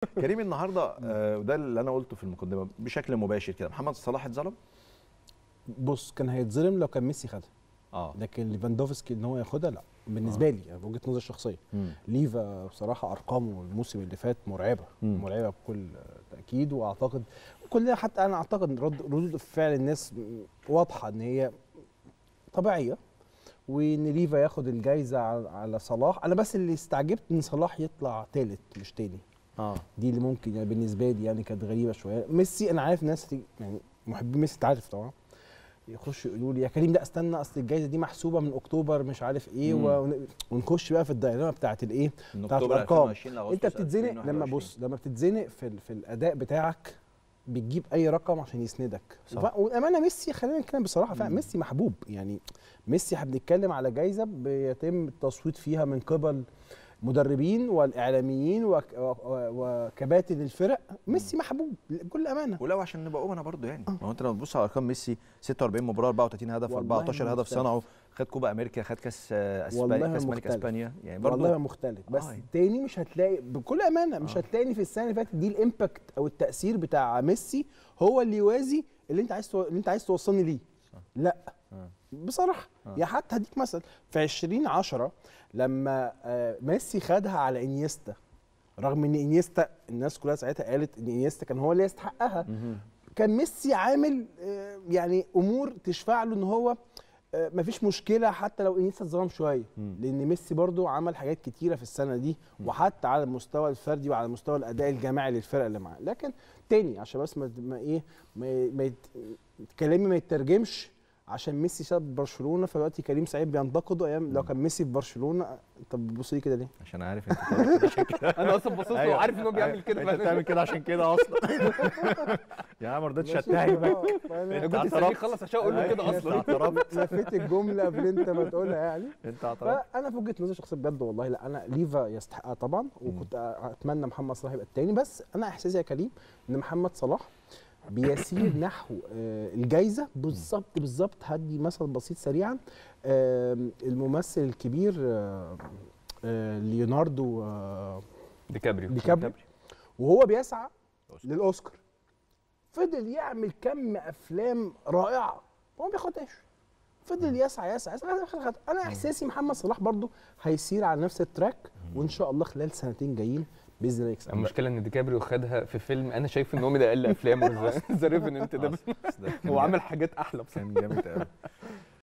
كريم النهارده وده اللي انا قلته في المقدمه بشكل مباشر كده، محمد صلاح اتظلم. بص كان هيتظلم لو كان ميسي خدها، لكن ليفاندوفسكي ان هو ياخدها لا، بالنسبه لي يعني بوجهه نظري الشخصيه. ليفا بصراحه ارقامه الموسم اللي فات مرعبه، مرعبه بكل تاكيد، واعتقد كلنا حتى انا اعتقد ردود فعل الناس واضحه ان هي طبيعيه، وان ليفا ياخد الجايزه على صلاح. انا بس اللي استعجبت ان صلاح يطلع ثالث مش تاني. دي اللي ممكن يعني بالنسبه لي يعني كانت غريبه شويه. ميسي انا عارف ناس يعني محبين ميسي انت عارف طبعا يخشوا يقولوا لي يا كريم ده استنى اصل الجايزه دي محسوبه من اكتوبر مش عارف ايه ونخش بقى في الدايره بتاعت الايه بتاعت الارقام. انت بتتزنق لما بص لما بتتزنق في الاداء بتاعك بتجيب اي رقم عشان يسندك. والامانه ميسي خلينا نتكلم بصراحه فعلا ميسي محبوب. يعني ميسي احنا بنتكلم على جايزه بيتم التصويت فيها من قبل مدربين والاعلاميين وكباتن الفرق. ميسي محبوب بكل امانه. ولو عشان نبقى امنا برضه يعني ما هو انت لما تبص على ارقام ميسي 46 مباراه 34 هدف 14 هدف صنعوا، خد كوبا امريكا، خد كاس اسبانيا، كاس ملك اسبانيا يعني برضه والله مختلف. بس تاني مش هتلاقي بكل امانه مش هتلاقي في السنه اللي فاتت دي الامباكت او التاثير بتاع ميسي هو اللي يوازي اللي انت عايز توصلني ليه. لا بصراحه يا حتى هديك مثلا في 2010 لما ميسي خدها على انيستا، رغم ان انيستا الناس كلها ساعتها قالت ان انيستا كان هو اللي يستحقها، كان ميسي عامل يعني امور تشفع له ان هو مفيش مشكله حتى لو انيستا اتظلم شويه، لان ميسي برضو عمل حاجات كتيره في السنه دي وحتى على المستوى الفردي وعلى مستوى الاداء الجماعي للفرقه اللي معاه. لكن تاني عشان بس كلامي ما يترجمش عشان ميسي ساب برشلونه فدلوقتي كريم سعيد بينتقده ايام لو كان ميسي في برشلونه. طب بتبص لي كده ليه؟ عشان عارف انت بتعمل كده عشان كده. انا اصلا باصص له وعارف ان هو بيعمل كده. انت بتعمل كده عشان كده اصلا. يا عم ما رضيتش اتهمك. انا كنت مستنيه يخلص عشان اقول له كده اصلا. لفيت الجمله قبل انت ما تقولها يعني. انت اعترفت. فانا في وجهه نظري شخصيه بجد والله لا انا ليفا يستحقها طبعا، وكنت اتمنى محمد صلاح يبقى الثاني. بس انا احساسي يا كريم ان محمد صلاح بيسير نحو الجايزه بالظبط. هدي مثل بسيط سريعا، الممثل الكبير ليوناردو دي كابريو وهو بيسعى للاوسكار فضل يعمل كم افلام رائعه وما بياخدهاش، فضل يسعى. انا احساسي محمد صلاح برضو هيسير على نفس التراك وان شاء الله خلال سنتين جايين باذن الله يكسب. المشكله ان دي كابريو خدها في فيلم انا شايف ان هو من اقل افلامه ذا ريفننت ده، هو عمل حاجات احلى بصراحه. كان جامد قوي.